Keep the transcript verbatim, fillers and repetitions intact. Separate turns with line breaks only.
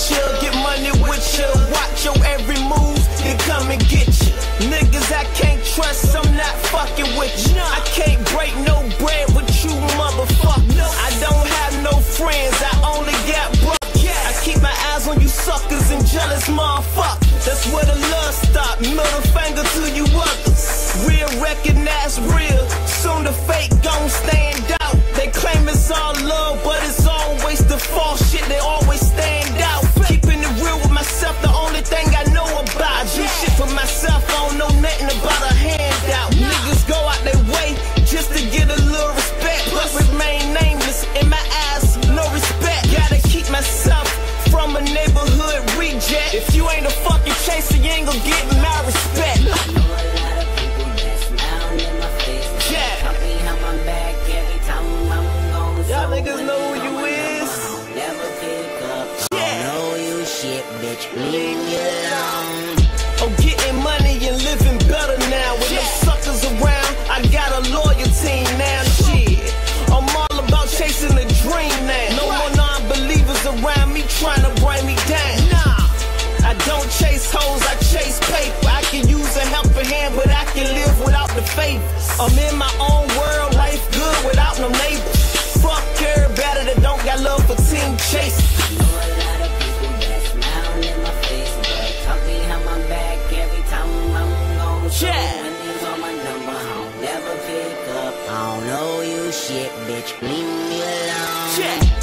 ya, get money with ya, watch your every move, then come and get ya. Niggas I can't trust, I'm not fucking with you. I can't break no bread with you, motherfucker. I don't have no friends, I only got brothers. I keep my eyes on you suckers and jealous motherfuckers. That's where the love stop, middle finger to you others. Real recognize real, soon the fake gon' stand out. They claim it's all love, but it's always the false shit, they always stand out. Keeping it real with myself, the only thing I know about. Do shit for myself, I don't know nothing about a handout. Niggas go out their way just to get a little respect, but remain nameless, in my eyes, no respect. Gotta keep myself from a neighborhood reject. If you ain't a fucking chaser, you ain't gon' get my respect. Y'all niggas know who you is.
Never pick up. Yeah. Know you shit, bitch. Leave me alone.
Oh, getting money and living better now. With no suckers around, I got a loyal team now. Shit, I'm all about chasing a dream now. No more non-believers around me trying to bring me down. Nah, I don't chase hoes, I chase paper. I can use a helping hand, but I can live without the favors. I'm in my own world, life good without no neighbors. Fuck everybody that don't got love for team chasing.
I know a lot of people that smile in my face, but talk me how my back every time I'm gone. So
Yeah.
when it's on my number, I don't never pick up. I don't know you shit, bitch. Leave me alone.
Yeah.